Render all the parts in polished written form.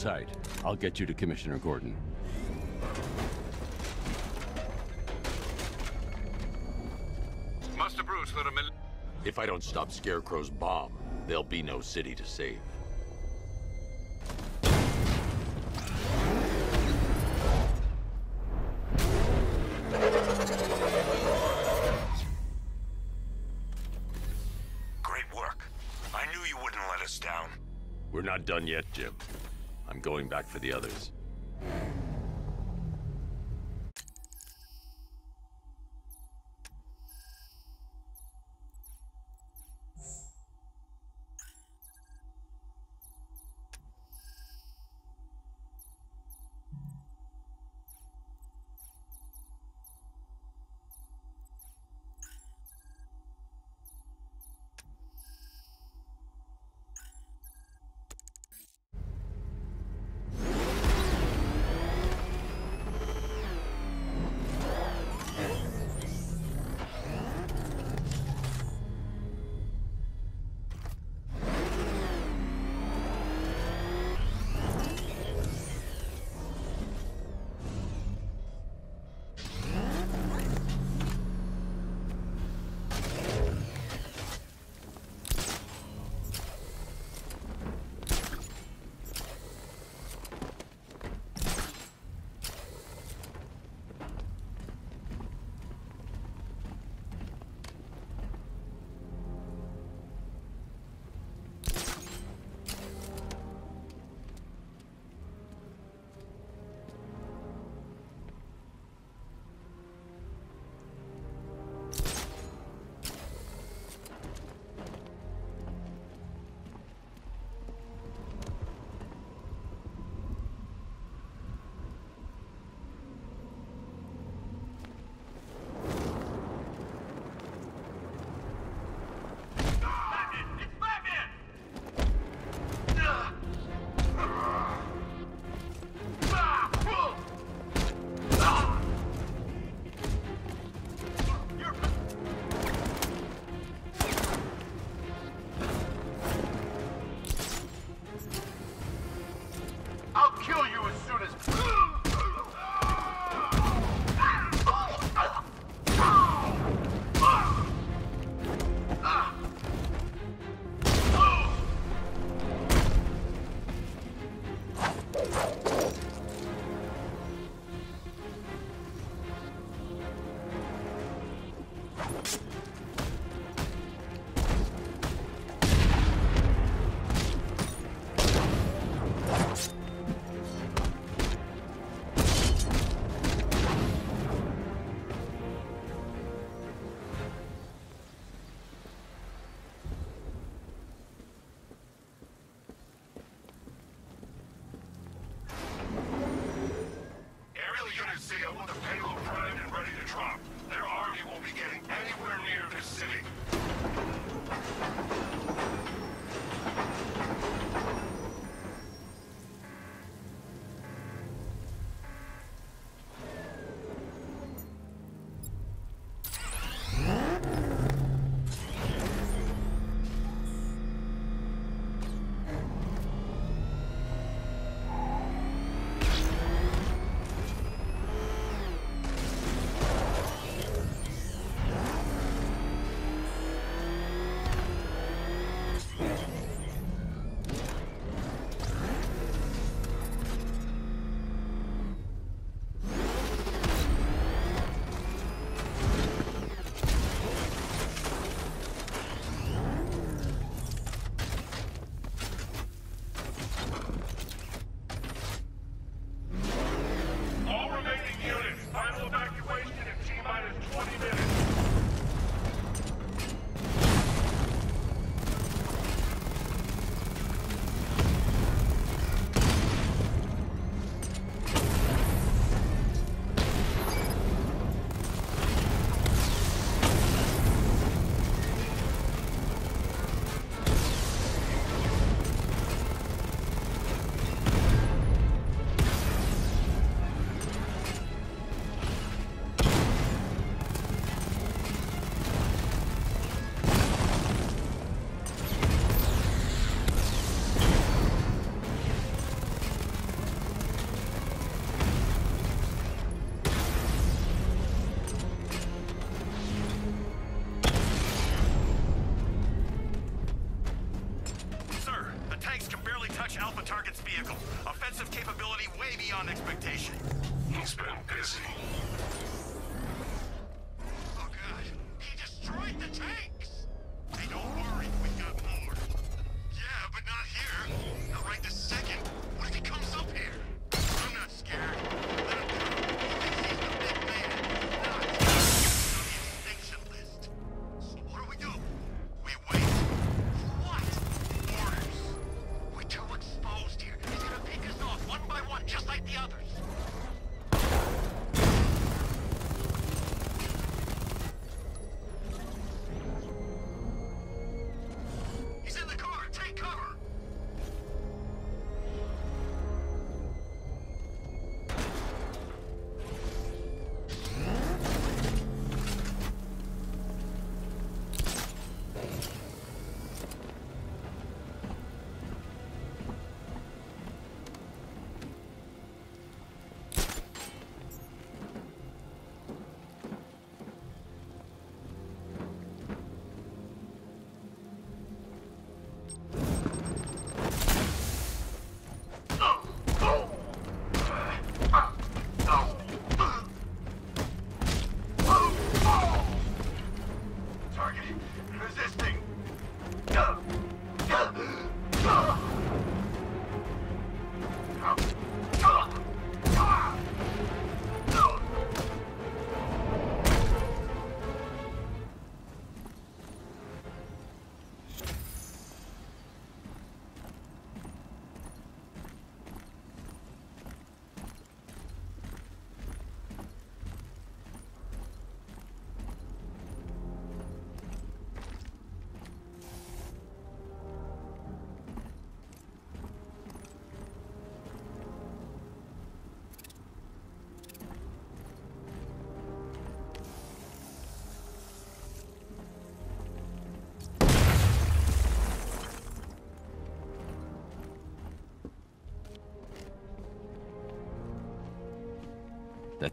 tight. I'll get you to Commissioner Gordon. Master Bruce, let him in. If I don't stop Scarecrow's bomb, there'll be no city to save. Great work. I knew you wouldn't let us down. We're not done yet, Jim. I'm going back for the others.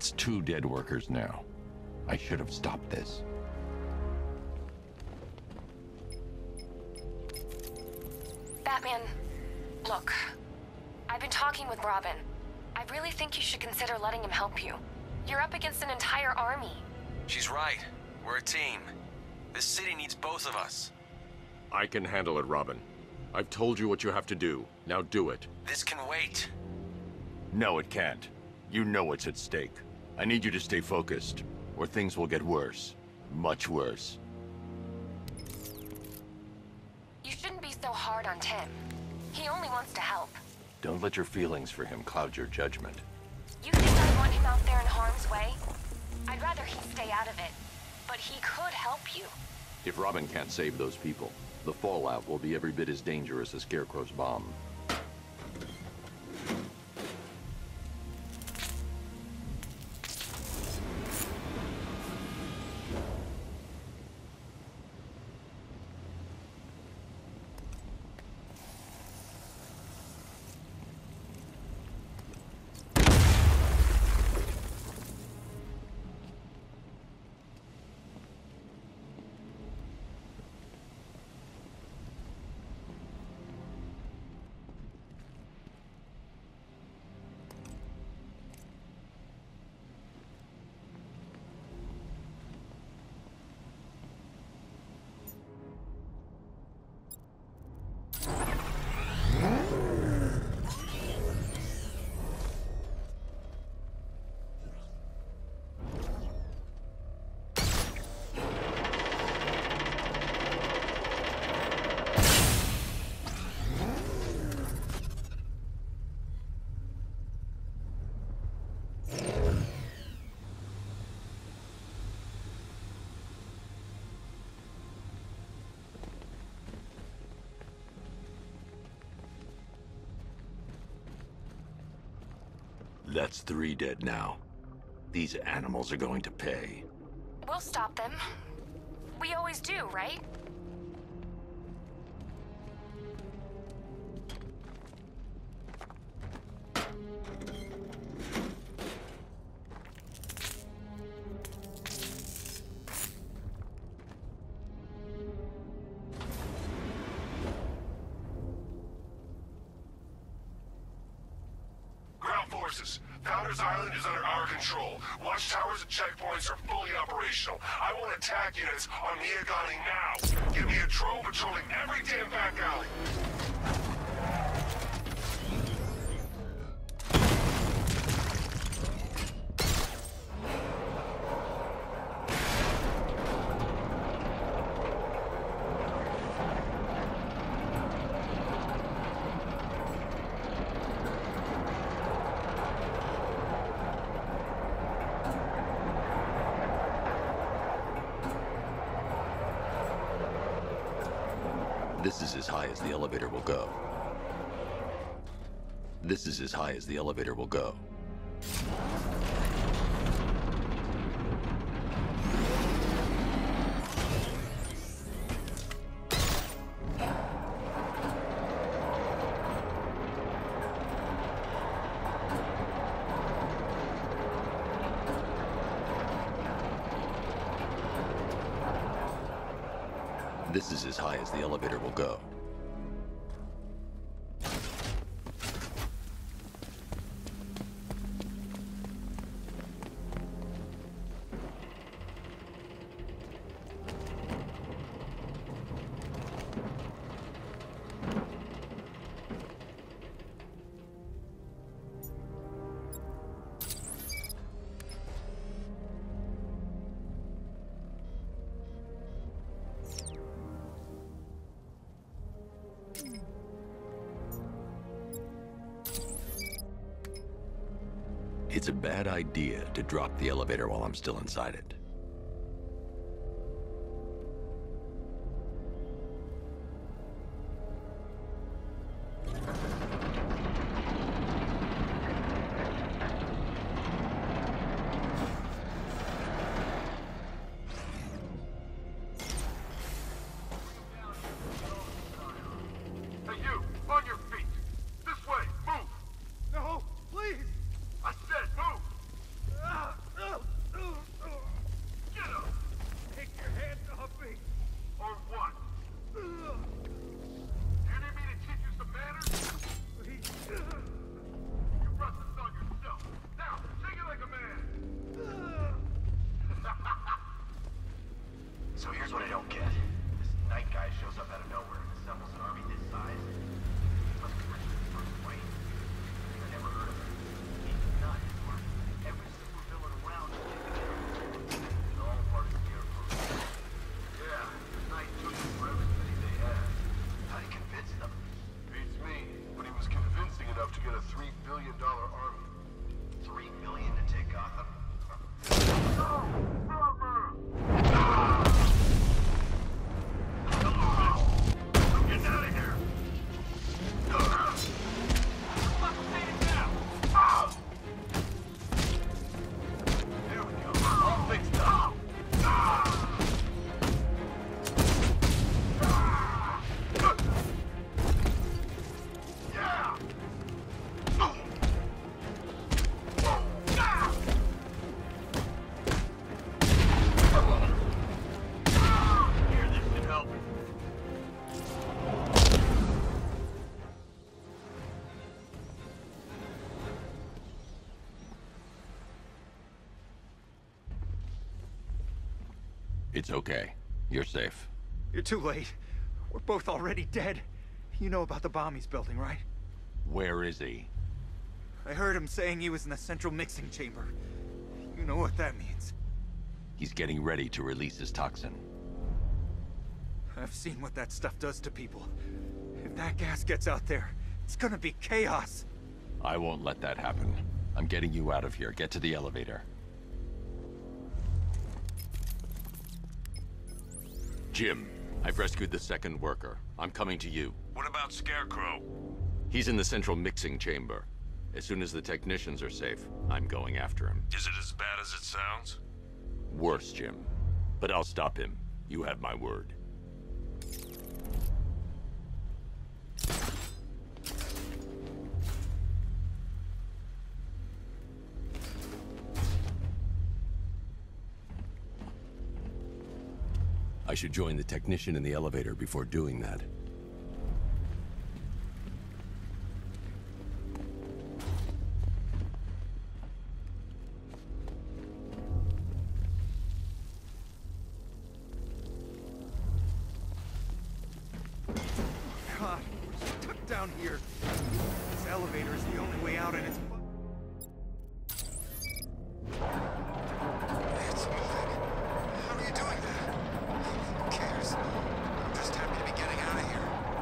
That's 2 dead workers now. I should have stopped this. Batman, look. I've been talking with Robin. I really think you should consider letting him help you. You're up against an entire army. She's right. We're a team. This city needs both of us. I can handle it, Robin. I've told you what you have to do. Now do it. This can wait. No, it can't. You know what's at stake. I need you to stay focused, or things will get worse. Much worse. You shouldn't be so hard on Tim. He only wants to help. Don't let your feelings for him cloud your judgment. You think I want him out there in harm's way? I'd rather he stay out of it. But he could help you. If Robin can't save those people, the fallout will be every bit as dangerous as Scarecrow's bomb. That's 3 dead now. These animals are going to pay. We'll stop them. We always do, right? Founders Island is under our control. Watchtowers and checkpoints are fully operational. I want attack units on Miagani now. Give me a drone patrolling every damn back alley. This is as high as the elevator will go. This is as high as the elevator will go. This is as high as the elevator will go. It's a bad idea to drop the elevator while I'm still inside it. Hey, you! On your feet! This way! Move! No, please! I said move! It's okay. You're safe. You're too late. We're both already dead. You know about the bomb he's building, right? Where is he? I heard him saying he was in the central mixing chamber. You know what that means. He's getting ready to release his toxin. I've seen what that stuff does to people. If that gas gets out there, it's gonna be chaos. I won't let that happen. I'm getting you out of here. Get to the elevator. Jim, I've rescued the second worker. I'm coming to you. What about Scarecrow? He's in the central mixing chamber. As soon as the technicians are safe, I'm going after him. Is it as bad as it sounds? Worse, Jim. But I'll stop him. You have my word. I should join the technician in the elevator before doing that. God, we're stuck down here. This elevator is the only way out and it's... It's moving. How are you doing that? Who cares? I'm just happy to be getting out of here.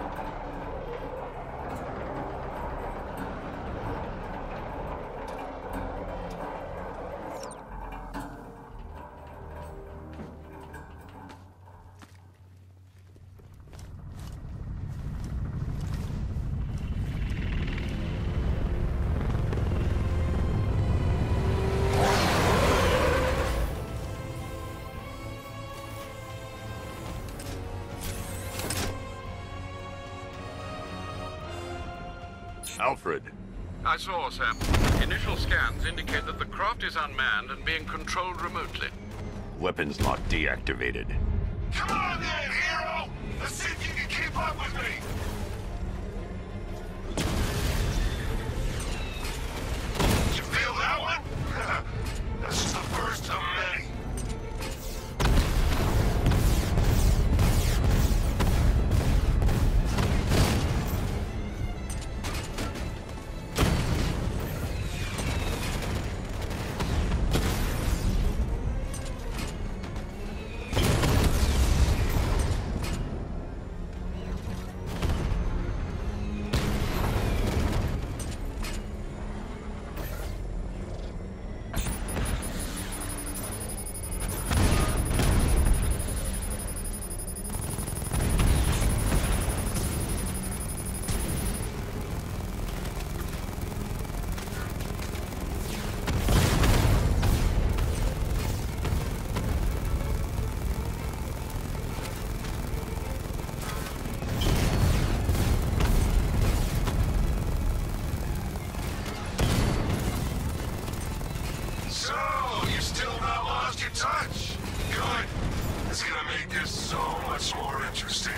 Alfred. I saw, Sam. Initial scans indicate that the craft is unmanned and being controlled remotely. Weapons lock deactivated. Come on then, hero! Let's see if you can keep up with me! You feel that one? That's just the first of many. So, you still not lost your touch? Good. It's gonna make this so much more interesting.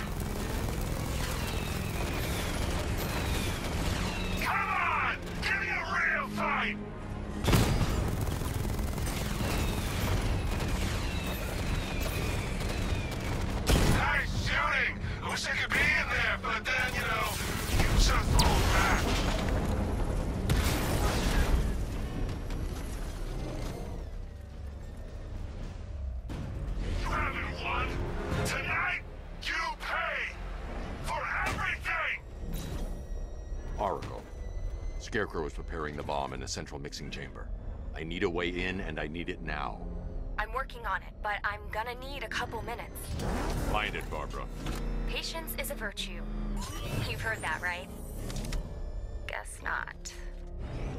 Come on! Give me a real fight! Nice shooting! I wish I could be in there, but then, you know, you just hold back. You haven't won. Tonight, you pay for everything! Oracle. Scarecrow is preparing the bomb in the central mixing chamber. I need a way in, and I need it now. I'm working on it, but I'm gonna need a couple minutes. Find it, Barbara. Patience is a virtue. You've heard that, right? Guess not.